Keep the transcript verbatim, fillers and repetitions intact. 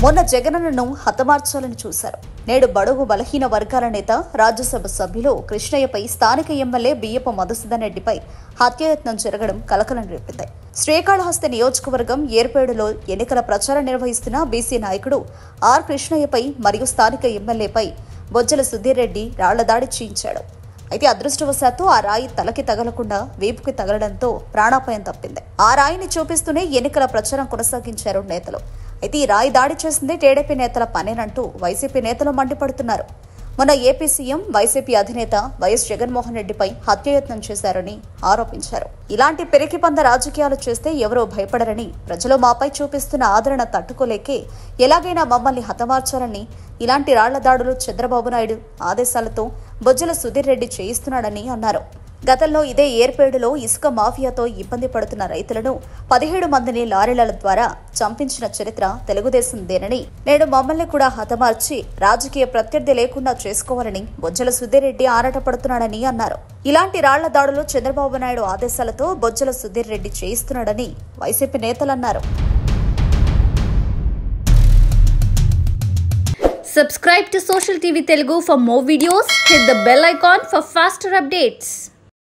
మొన్న జగనన్నను హతమార్చాలని చూశారు. నేడు బడుగు బలహీన వర్గాల నేత రాజ్యసభ సభ్యులు కృష్ణయ్యపై స్థానిక ఎమ్మెల్యే బియ్యపు మధుసూదన్ రెడ్డిపై హత్యాయత్నం జరగడం కలకలం రేపింది. శ్రీకాళహస్తి నియోజకవర్గం ఏర్పేడులో ఎన్నికల ప్రచారం నిర్వహిస్తున్న బీసీ నాయకుడు ఆర్ కృష్ణయ్యపై మరియు స్థానిక ఎమ్మెల్యేపై బొజ్జల సుధీర్ రెడ్డి రాళ్లదాడి చేయించాడు. అయితే అదృష్టవశాత్తు ఆ రాయి తలకి తగలకుండా వీపుకి తగలడంతో ప్రాణాపాయం తప్పింది. ఆ రాయిని చూపిస్తూనే ఎన్నికల ప్రచారం కొనసాగించారు నేతలు. అయితే ఈ రాయి దాడి చేసింది టీడీపీ నేతల పనేనంటూ వైసీపీ నేతలు మండిపడుతున్నారు. మొన్న ఏపీ సీఎం వైసీపీ అధినేత వైఎస్ జగన్మోహన్ రెడ్డిపై హత్యాయత్నం చేశారని ఆరోపించారు. ఇలాంటి పెరికిపంద రాజకీయాలు చేస్తే ఎవరో భయపడరని, ప్రజలు మాపై చూపిస్తున్న ఆదరణ తట్టుకోలేకే ఎలాగైనా మమ్మల్ని హతమార్చాలని ఇలాంటి రాళ్ల దాడులు చంద్రబాబు నాయుడు ఆదేశాలతో బొజ్జల సుధీర్ రెడ్డి చేయిస్తున్నాడని అన్నారు. గతంలో ఇదే ఏర్పేడులో ఇసుక మాఫియాతో ఇబ్బంది పడుతున్న రైతులను పదిహేడు మందిని లారీల ద్వారా చంపించిన చరిత్ర తెలుగుదేశందేనని, నేడు మమ్మల్ని కూడా హతమార్చి రాజకీయ ప్రత్యర్థి లేకుండా చేసుకోవాలని బొజ్జల సుధీర్ రెడ్డి ఆరాటపడుతున్నాడని అన్నారు. ఇలాంటి రాళ్ల దాడులు చంద్రబాబు నాయుడు ఆదేశాలతో బొజ్జల సుధీర్ రెడ్డి చేయిస్తున్నాడని వైసీపీ నేతలన్నారు. Subscribe to Social T V Telugu for more videos. Hit the bell icon for faster updates.